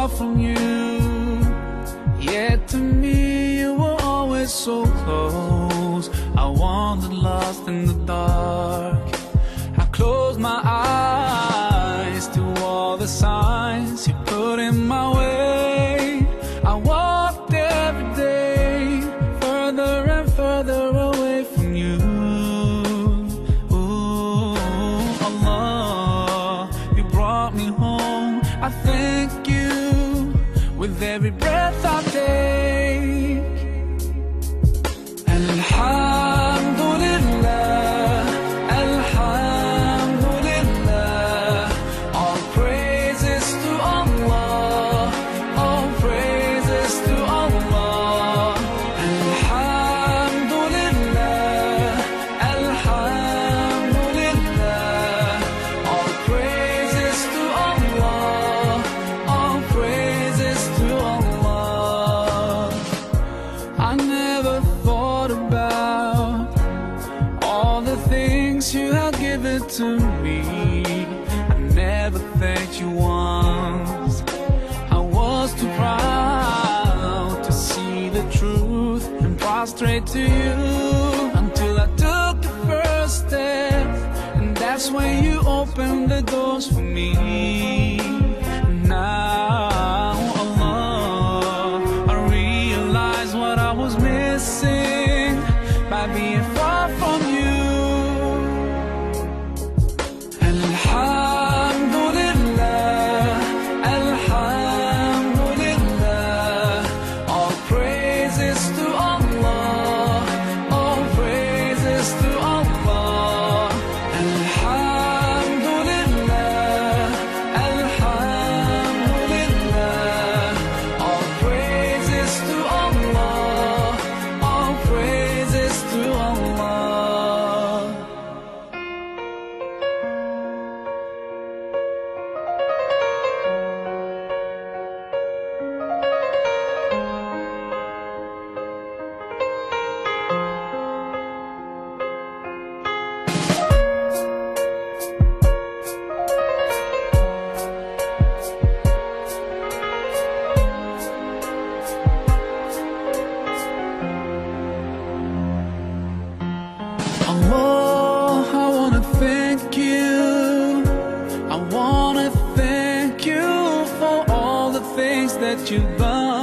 from you, yet to me you were always so close. I wandered lost in the dark. I closed my eyes to all the signs you put in my way. I walked every day further and further away from you. Ooh, Allah, you brought me home. I thank you with every breath I take. Alhamdulillah, Alhamdulillah, all praises to Allah, all praises to Allah. Alhamdulillah, Alhamdulillah, all praises to Allah, all praises to Allah. I never thought about all the things you have given to me. I never thanked you once. I was too proud to see the truth and prostrate to you, until I took the first step, and that's when you opened the doors for me. Now, Allah, I realize what I was missing by being far from you. Alhamdulillah, Alhamdulillah, all praises to Allah, all praises to Allah. Alhamdulillah, Alhamdulillah, all praises to Allah, all praises to Allah. Allah, I wanna thank you. I wanna thank you for all the things that you've done.